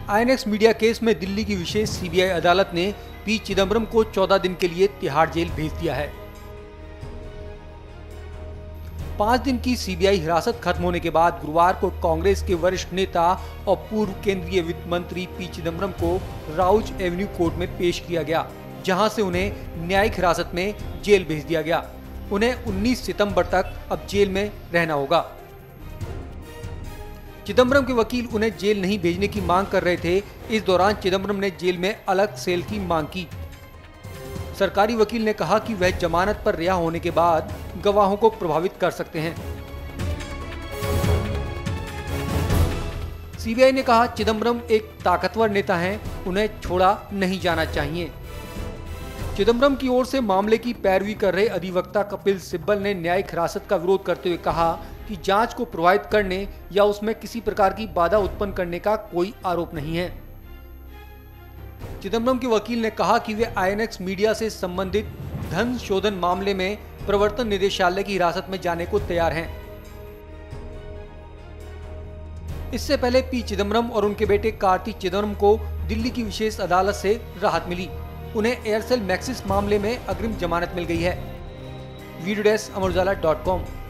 INX media case में दिल्ली की विशेष CBI अदालत ने पी चिदम्बरम को 14 दिन के लिए तिहाड़ जेल भेज दिया है। 5 दिन की सीबीआई हिरासत खत्म होने के बाद गुरुवार को कांग्रेस के वरिष्ठ नेता और पूर्व केंद्रीय वित्त मंत्री पी चिदम्बरम को राउज एवेन्यू कोर्ट में पेश किया गया, जहां से उन्हें न्यायिक हिरासत में जेल भेज दिया गया। उन्हें 19 सितंबर तक अब जेल में रहना होगा। चिदम्बरम के वकील उन्हें जेल नहीं भेजने की मांग कर रहे थे। इस दौरान चिदम्बरम ने जेल में अलग सेल की मांग की। सरकारी वकील ने कहा कि वह जमानत पर रिहा होने के बाद गवाहों को प्रभावित कर सकते हैं। सीबीआई ने कहा, चिदम्बरम एक ताकतवर नेता हैं, उन्हें छोड़ा नहीं जाना चाहिए। चिदम्बरम की ओर से मामले की पैरवी कर रहे अधिवक्ता कपिल सिब्बल ने न्यायिक हिरासत का विरोध करते हुए कहा कि जांच को प्रभावित करने या उसमें किसी प्रकार की बाधा उत्पन्न करने का कोई आरोप नहीं है। चिदम्बरम के वकील ने कहा कि वे आईएनएक्स मीडिया से संबंधित धन शोधन मामले में प्रवर्तन निदेशालय की हिरासत में जाने को तैयार हैं। इससे पहले पी चिदम्बरम और उनके बेटे कार्ति चिदम्बरम को दिल्ली की विशेष अदालत से राहत मिली। उन्हें एयरसेल मैक्सिस मामले में अग्रिम जमानत मिल गई है। Video desk Amar Ujala dot com.